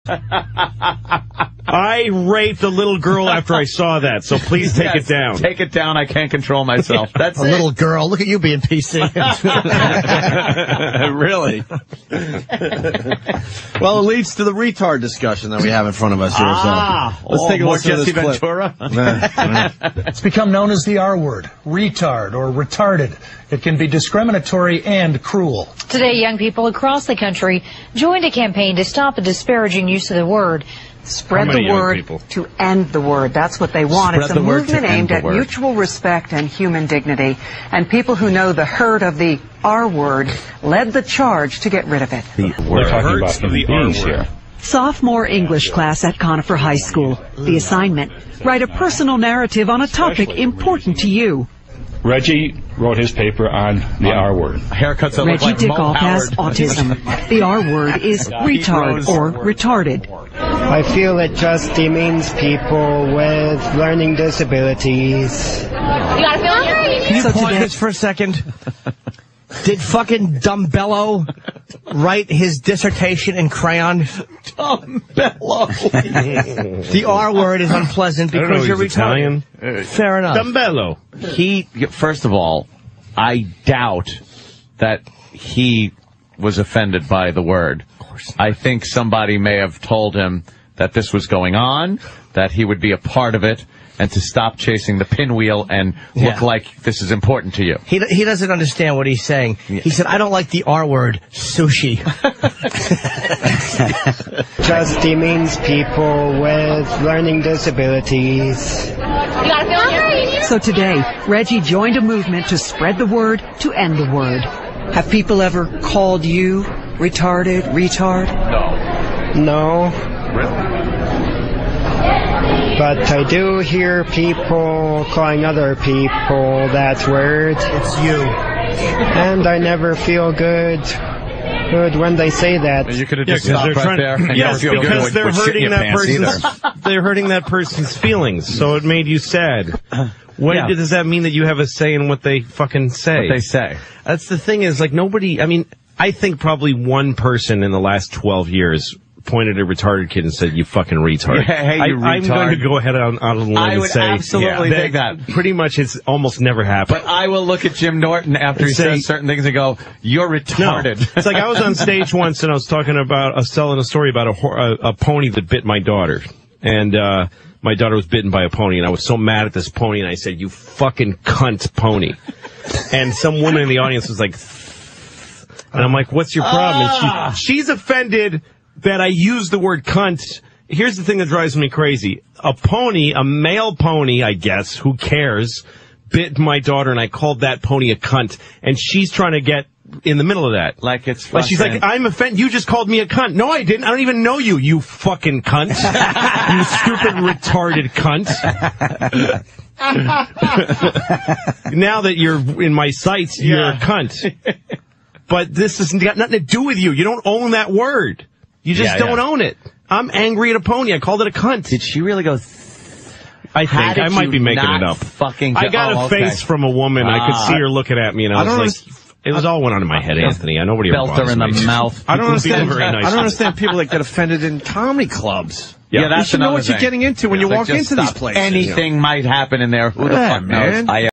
I raped a little girl after I saw that, so please take it down. Take it down. I can't control myself. That's a little girl. Look at you being PC. Really? Well, it leads to the retard discussion that we have in front of us here. Let's take a look at this Ventura. It's become known as the R word, retard or retarded. It can be discriminatory and cruel. Today, young people across the country joined a campaign to stop the disparaging use of the word. Spread the word to end the word. That's what they want. It's a movement aimed at mutual respect and human dignity. And people who know the hurt of the R word led the charge to get rid of it. We're talking about the R word. Sophomore English class at Conifer High School. The assignment, write a personal narrative on a topic important to you. Reggie wrote his paper on the R word. Haircuts that Reggie look like Dickoff has autism. The R word is retard or retarded. I feel it just demeans people with learning disabilities. You gotta feel it. Can you pause this for a second? Did fucking Dumbello write his dissertation in crayon? Dumbello. The R word is unpleasant because you're Italian. Fair enough. Dumbello. First of all, I doubt that he was offended by the word. Of course. I think somebody may have told him that this was going on, that he would be a part of it, and to stop chasing the pinwheel and look like this is important to you. He doesn't understand what he's saying. He said, I don't like the R word, sushi. Just demeans people with learning disabilities. You gotta feel it. So today, Reggie joined a movement to spread the word, to end the word. Have people ever called you retarded, retard? No. Really? But I do hear people calling other people that word. It's you. And I never feel good when they say that. You could have just stopped right there. Yes, because they're hurting that person's feelings, so it made you sad. Does that mean that you have a say in what they fucking say? What they say. That's the thing is, like, nobody, I mean, I think probably one person in the last 12 years pointed at a retarded kid and said, you fucking retard. Yeah, hey, you retard. I'm going to go ahead on a limb and say, absolutely think that. Pretty much it's almost never happened. But I will look at Jim Norton after he says certain things and go, you're retarded. No. It's like I was on stage once and I was talking about, telling a story about a pony that bit my daughter. And, my daughter was bitten by a pony, and I was so mad at this pony, and I said, you fucking cunt pony. And some woman in the audience was like, and I'm like, what's your problem? And she's offended that I use the word cunt. Here's the thing that drives me crazy. A pony, a male pony, I guess, who cares, bit my daughter, and I called that pony a cunt. And she's trying to get in the middle of that. Like it's she's like, I'm offended. You just called me a cunt. No, I didn't. I don't even know you, you fucking cunt. You stupid, retarded cunt. Now that you're in my sights, you're a cunt. But this has got nothing to do with you. You don't own that word. You just don't own it. I'm angry at a pony. I called it a cunt. Did she really go... I think I might be making it up. I got a face from a woman. I could see her looking at me, and I was like... It was all went on in my head, Anthony. I nobody belt her in the mouth. I don't understand. Very nice. I don't understand people that get offended in comedy clubs. Yeah, that's you should know what you're getting into when you walk into these places. Anything might happen in there. Who the fuck knows?